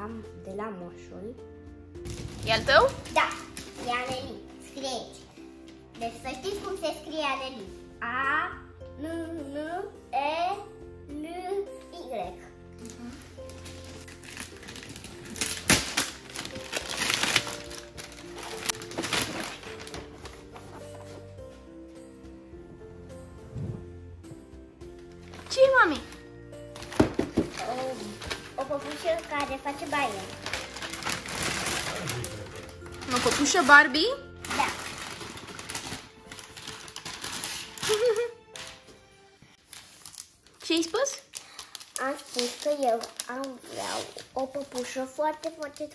de la moșul. E al tău? Da, e Aneli. Scrie aici. Deci să știți cum se scrie Aneli. A-N-N-E-L-Y. Ce e, mami? O păpușă care face baie. O păpușă Barbie? Da. Ce ai spus? Am spus că eu vreau o păpușă foarte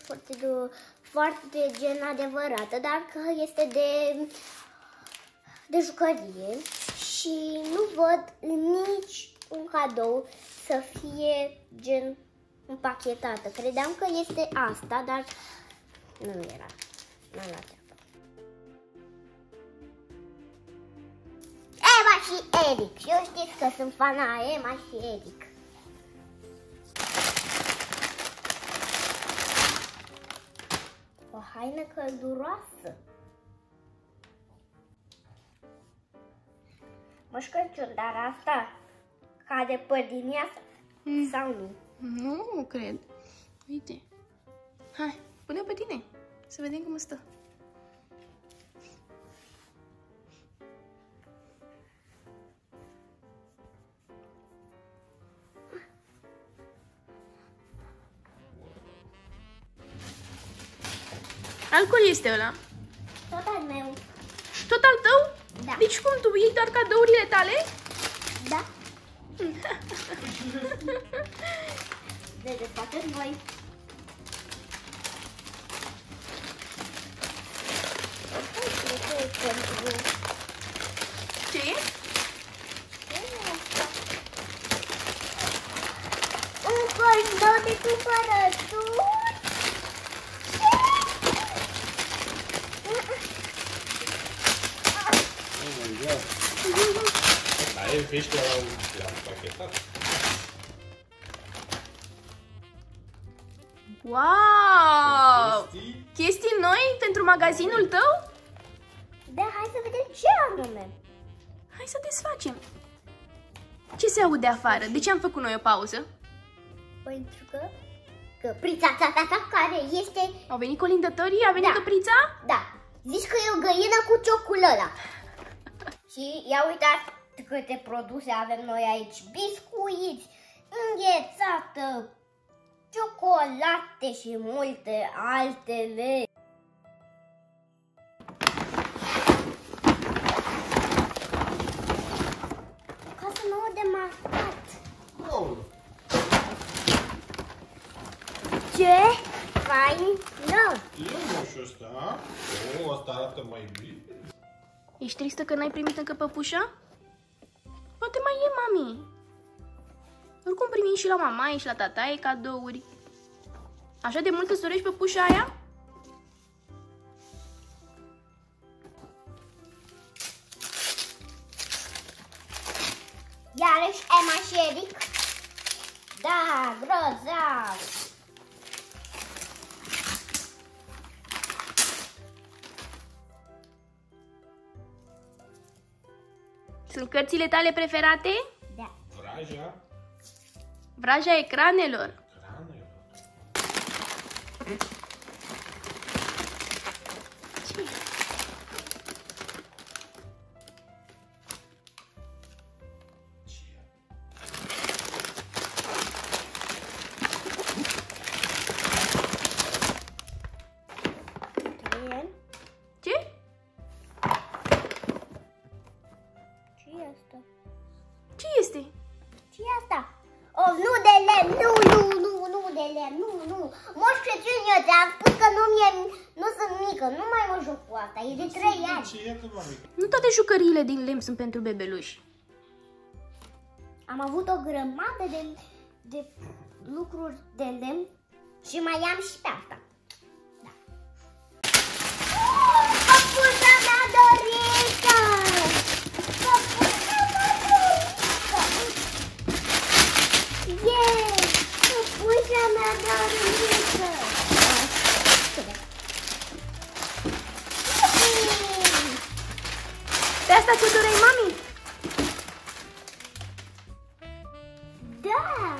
gen adevărată, dar că este de jucărie și nu văd nici un cadou să fie gen împachetată. Credeam că este asta, dar nu era. N-am luat treaba. Emma și Eric. Eu știți că sunt fana Emma și Eric. O haină călduroasă. Moș Crăciun, dar asta cade pe din ea sau nu? Nu cred. Uite. Hai, pune-o pe tine. Să vedem cum stă. Al cui este ăla? Tot al meu. Tot al tău? Da. Deci cum, tu iei doar cadourile tale? Da. Vedeți, faceți voi. Ce e? Un cordon de cumpărături. Dar e pește la pachetat. Wow! Chestii noi pentru magazinul tău? Da, hai să vedem ce anume. Hai să desfacem. Ce se aude afară? De ce am făcut noi o pauză? Pentru că căprița ta care este... Au venit colindătorii? A venit Da. căprița? Da, zici că e o găină cu ciocul ăla. Și ia uitați câte produse avem noi aici. Biscuiți, înghețată, ciocolate și multe altele. Casă nouă de mascat. Oh. Ce faină! E moșul ăsta. Asta arată mai bine. Ești tristă că n-ai primit încă păpușa? Poate mai e, mami. Oricum primim și la mamaie și la tataie cadouri. Așa de mult îți dorești păpușa aia? Iarăși Emma și Eric. Da, grozav! Sunt cărțile tale preferate? Da. Vraja. Vraja ecranelor. Cranelor. Ce? Ce? Ce e asta? Ce este? Ce e asta? Oh, nu de lemn, nu de lemn, nu. Moș Crăciun, eu ți-am spus că nu sunt mică, nu mai mă joc cu asta, e de 3 ani. Ce e, mami? Nu toate jucăriile din lemn sunt pentru bebeluși. Am avut o grămadă de lucruri de lemn și mai am și pe asta. Da. Păpușa mea dorită! Păpușa mea dorită! Yeah! Păpușa mea dorită! Gata, ce doreai, mami? Da!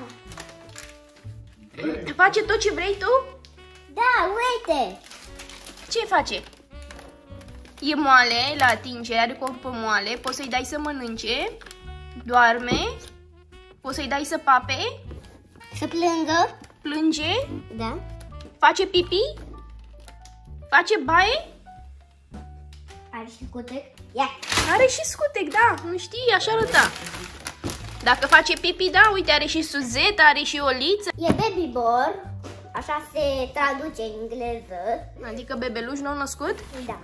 Face tot ce vrei tu? Da, uite! Ce face? E moale la atingere, are corpul moale, poți să-i dai să mănânce, doarme, poți să-i dai să pape, Să plângă? plânge, Da. face pipi, face baie, Are și cutec? Ia! are și scutec, da, nu știi, așa arăta. Dacă face pipi, da, uite, are și suzetă, are și o liță. E baby bor, așa se traduce în engleză. Adică bebeluș nou născut? Da.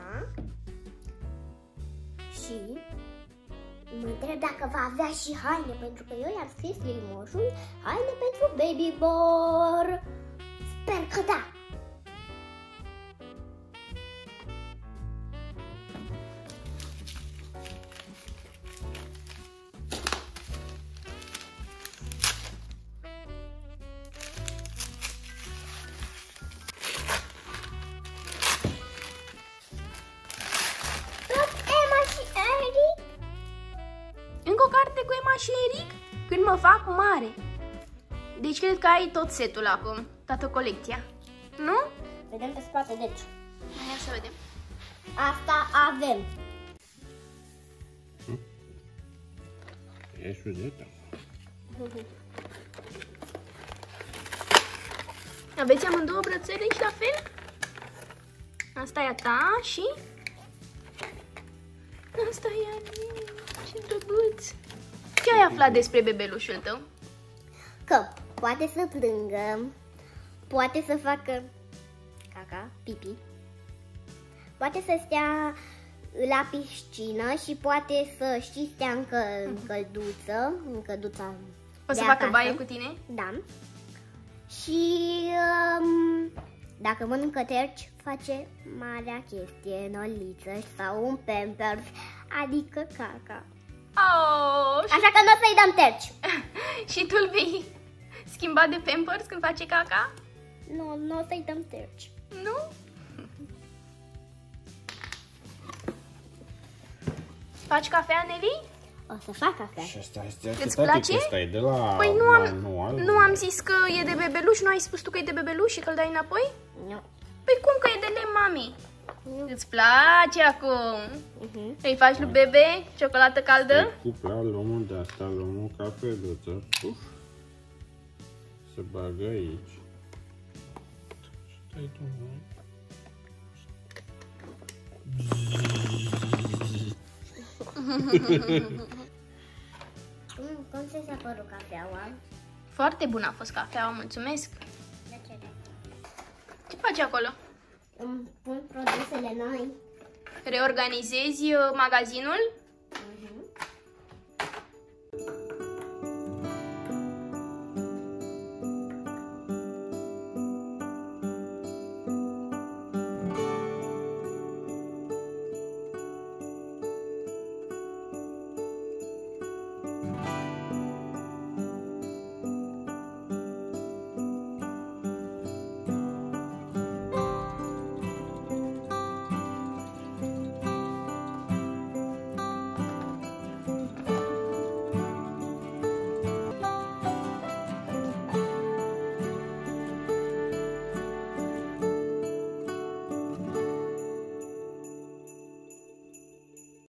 Și mă întreb dacă va avea și haine, pentru că eu i-am scris lui moșul haine pentru baby bor. Sper că da. Emma și Eric. Încă o carte cu Emma și Eric? Când mă fac mare. Deci cred că ai tot setul acum, toată colecția. Nu? Vedem pe spate, deci. Hai să vedem. Asta avem. E suzeta. Aveți amândouă brățele și la fel? Asta e a ta și... Asta e a mea. Ce drăguț. Ce ai aflat despre bebelușul tău? Că poate să plângă, poate să facă caca, pipi, poate să stea la piscină și poate să și stea în călduță, în călduța O să de facă acasă. baie cu tine? Da. Și dacă mănâncă terci, face marea chestie în o liță sau un Pampers, adică caca. Oh, Așa că nu o să-i dăm terci. și tu îl vei schimba de Pampers când face caca? Nu o să-i dăm terci. Nu? Faci cafea, Nelly? O să fac cafea. Și asta este Îți atâta place? Asta e de la Păi manual. nu am zis că e de bebeluș, nu ai spus tu că e de bebeluș și că îl dai înapoi? Nu. Păi cum că e de lemn, mami? Nu. Îți place acum? Îi faci lui bebe ciocolată caldă? Cupla, luăm de asta, luăm o cafeluță. Uf. Se bagă aici. Stai tu, mă. Cum ți s-a părut cafeaua? Foarte bună a fost cafeaua, mulțumesc. De ce? Ce faci acolo? Îmi pun produsele noi. Reorganizezi magazinul?